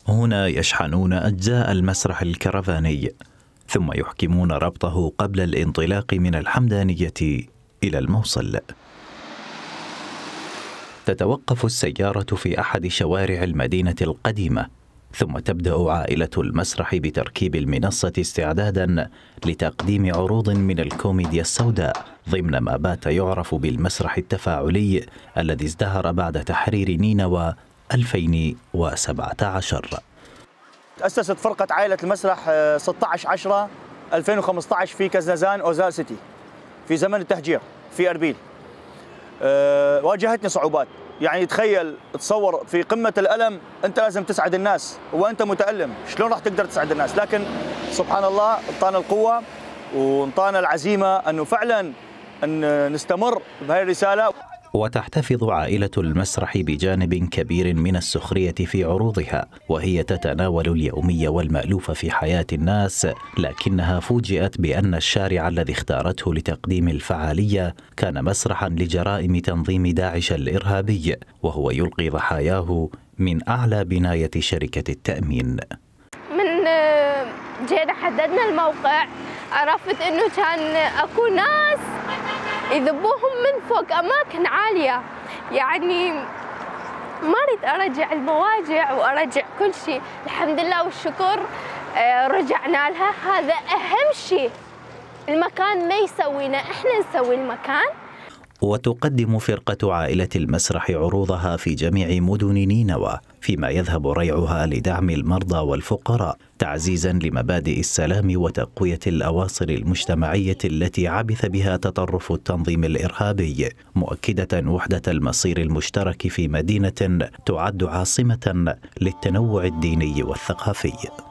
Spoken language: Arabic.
هنا يشحنون أجزاء المسرح الكرفاني ثم يحكمون ربطه قبل الانطلاق من الحمدانية إلى الموصل. تتوقف السيارة في أحد شوارع المدينة القديمة، ثم تبدأ عائلة المسرح بتركيب المنصة استعدادا لتقديم عروض من الكوميديا السوداء ضمن ما بات يعرف بالمسرح التفاعلي الذي ازدهر بعد تحرير نينوى 2017. تأسست فرقة عائلة المسرح 16/10/2015 في كزنزان أوزال سيتي في زمن التهجير في أربيل. واجهتني صعوبات، يعني تخيل تصور في قمة الألم أنت لازم تسعد الناس وأنت متألم، شلون راح تقدر تسعد الناس؟ لكن سبحان الله انطانا القوة وانطانا العزيمة أنه فعلا أن نستمر بهذه الرسالة. وتحتفظ عائلة المسرح بجانب كبير من السخرية في عروضها، وهي تتناول اليومي والمألوف في حياة الناس، لكنها فوجئت بأن الشارع الذي اختارته لتقديم الفعالية كان مسرحا لجرائم تنظيم داعش الإرهابي، وهو يلقي ضحاياه من أعلى بناية شركة التأمين. من جينا حددنا الموقع عرفت أنه كان أكو ناس يذبوهم من فوق أماكن عالية، يعني ما أريد أرجع المواجع وأرجع كل شيء، الحمد لله والشكر رجعنا لها. هذا أهم شيء، المكان ما يسوينا، إحنا نسوي المكان. وتقدم فرقة عائلة المسرح عروضها في جميع مدن نينوى، فيما يذهب ريعها لدعم المرضى والفقراء تعزيزا لمبادئ السلام وتقوية الأواصر المجتمعية التي عبث بها تطرف التنظيم الإرهابي، مؤكدة وحدة المصير المشترك في مدينة تعد عاصمة للتنوع الديني والثقافي.